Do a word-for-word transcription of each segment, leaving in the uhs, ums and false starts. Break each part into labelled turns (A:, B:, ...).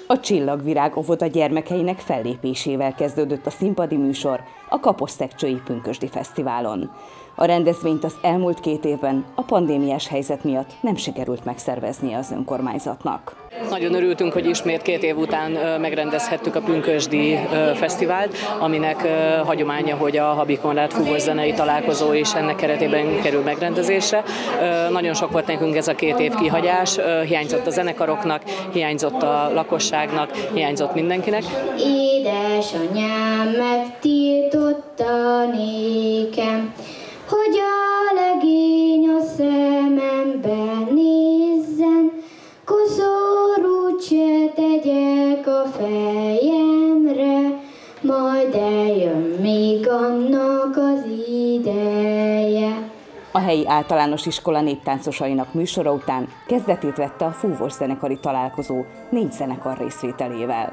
A: A Csillagvirág óvoda gyermekeinek fellépésével kezdődött a színpadi műsor a Kaposszegcsői Pünkösdi Fesztiválon. A rendezvényt az elmúlt két évben a pandémiás helyzet miatt nem sikerült megszerveznie az önkormányzatnak.
B: Nagyon örültünk, hogy ismét két év után megrendezhettük a Pünkösdi Fesztivált, aminek hagyománya, hogy a Habik Konrád fúvószenei találkozó is ennek keretében kerül megrendezésre. Nagyon sok volt nekünk ez a két év kihagyás, hiányzott a zenekaroknak, hiányzott a lakosságnak, hiányzott mindenkinek.
C: Édesanyám megtiltotta nékem, hogy a legény a szemembe nézzen, koszorút se tegyek a fejemre, majd eljön még annak az ideje.
A: A helyi általános iskola néptáncosainak műsora után kezdetét vette a fúvós zenekari találkozó négy zenekar részvételével.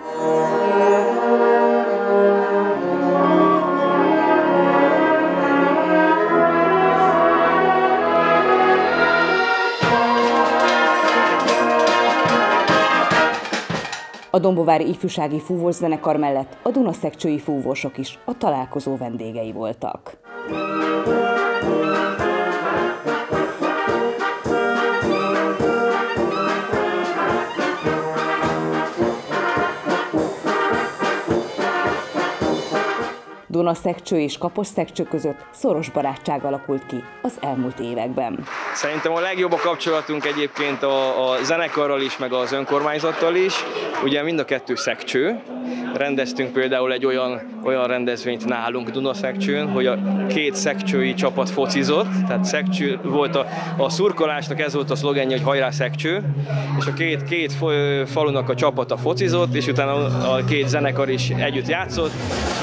A: A dombovári ifjúsági fúvós zenekar mellett a dunaszegcsői fúvósok is a találkozó vendégei voltak. Dunaszegcső és Kaposszegcső között szoros barátság alakult ki az elmúlt években.
D: Szerintem a legjobb a kapcsolatunk egyébként a, a zenekarral is, meg az önkormányzattal is. Ugye mind a kettő szegcső. Rendeztünk például egy olyan, olyan rendezvényt nálunk Dunaszegcsőn, hogy a két szegcsői csapat focizott, tehát Szegcső volt a, a szurkolásnak, ez volt a szlogenje, hogy hajrá Szegcső, és a két, két falunak a csapata focizott, és utána a két zenekar is együtt játszott.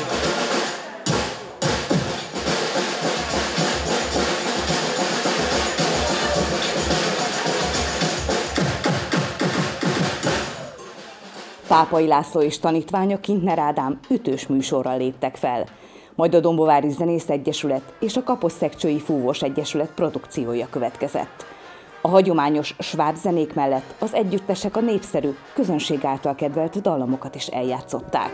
A: Pápai László és tanítványa Kintner Ádám ütős műsorral léptek fel, majd a Dombovári Zenész Egyesület és a Kaposszegcsői Fúvós Egyesület produkciója következett. A hagyományos sváb zenék mellett az együttesek a népszerű, közönség által kedvelt dallamokat is eljátszották.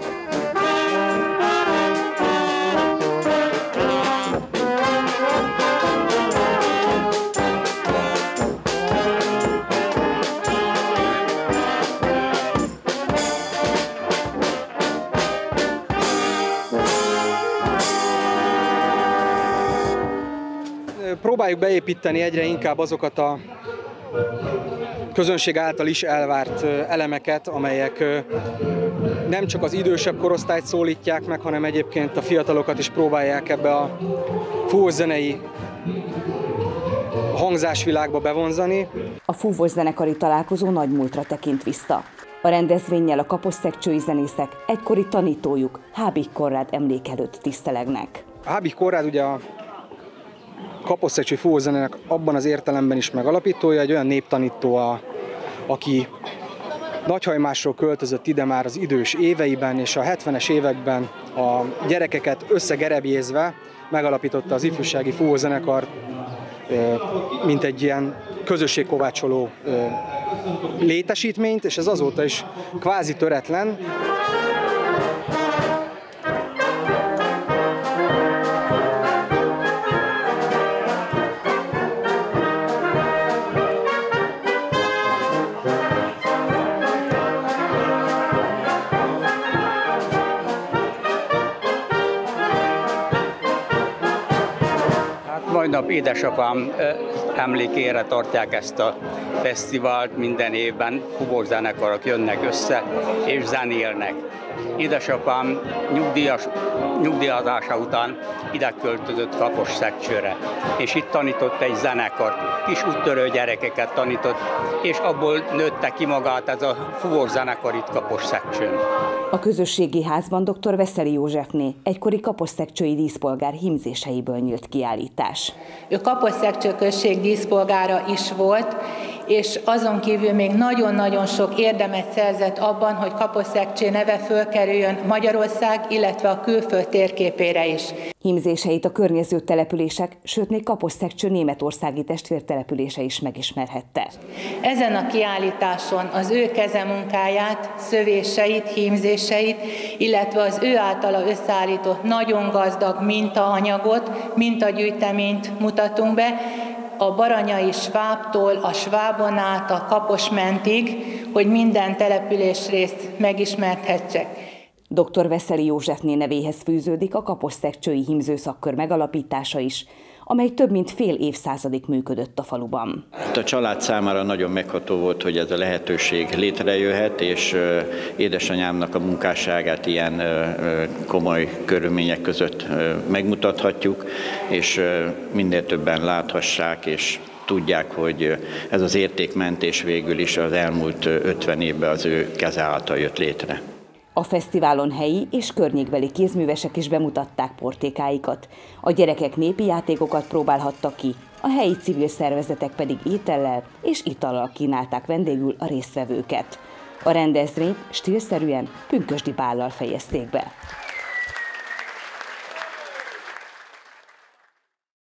E: Próbáljuk beépíteni egyre inkább azokat a közönség által is elvárt elemeket, amelyek nem csak az idősebb korosztályt szólítják meg, hanem egyébként a fiatalokat is próbálják ebbe a fúvószenei hangzásvilágba bevonzani.
A: A fúvós zenekari találkozó nagy múltra tekint vissza. A rendezvénnyel a kaposszegcsői zenészek egykori tanítójuk, Habik Konrád emlék előtt tisztelegnek.
E: A Habik Konrád ugye a kaposszegcsői fúvószenének abban az értelemben is megalapítója, egy olyan néptanító, a, aki Nagyhajmásról költözött ide már az idős éveiben, és a hetvenes években a gyerekeket összegerebjézve megalapította az ifjúsági fúvózenekart, mint egy ilyen közösségkovácsoló létesítményt, és ez azóta is kvázi töretlen.
F: Mai nap édesapám emlékére tartják ezt a fesztivált, minden évben fúvós zenekarok jönnek össze és zenélnek. Édesapám nyugdíjas, nyugdíjazása után ide költözött Kaposszegcsőre, és itt tanított egy zenekart, kis úttörő gyerekeket tanított, és abból nőtte ki magát ez a fúvós zenekar itt Kaposszegcsőn.
A: A közösségi házban dr. Veszeli Józsefné egykori kaposszegcsői díszpolgár hímzéseiből nyílt kiállítás.
G: Ő Kaposszegcső község díszpolgára is volt, és azon kívül még nagyon-nagyon sok érdemet szerzett abban, hogy Kaposszegcsé neve fölkerüljön Magyarország, illetve a külföld térképére is.
A: Hímzéseit a környező települések, sőt még Kaposszegcső németországi testvértelepülése is megismerhette.
G: Ezen a kiállításon az ő kezemunkáját, szövéseit, hímzéseit, illetve az ő általa összeállított nagyon gazdag mintaanyagot, mintagyűjteményt mutatunk be, a baranyai Svábtól a Svábon át a Kaposmentig, hogy minden településrészt megismerhetsek.
A: doktor Veszeli Józsefné nevéhez fűződik a kaposszegcsői hímzőszakkör megalapítása is, amely több mint fél évszázadig működött a faluban.
H: A család számára nagyon megható volt, hogy ez a lehetőség létrejöhet, és édesanyámnak a munkásságát ilyen komoly körülmények között megmutathatjuk, és minél többen láthassák, és tudják, hogy ez az értékmentés végül is az elmúlt ötven évben az ő keze által jött létre.
A: A fesztiválon helyi és környékbeli kézművesek is bemutatták portékáikat. A gyerekek népi játékokat próbálhattak ki, a helyi civil szervezetek pedig étellel és itallal kínálták vendégül a résztvevőket. A rendezvényt stílszerűen pünkösdi bállal fejezték be.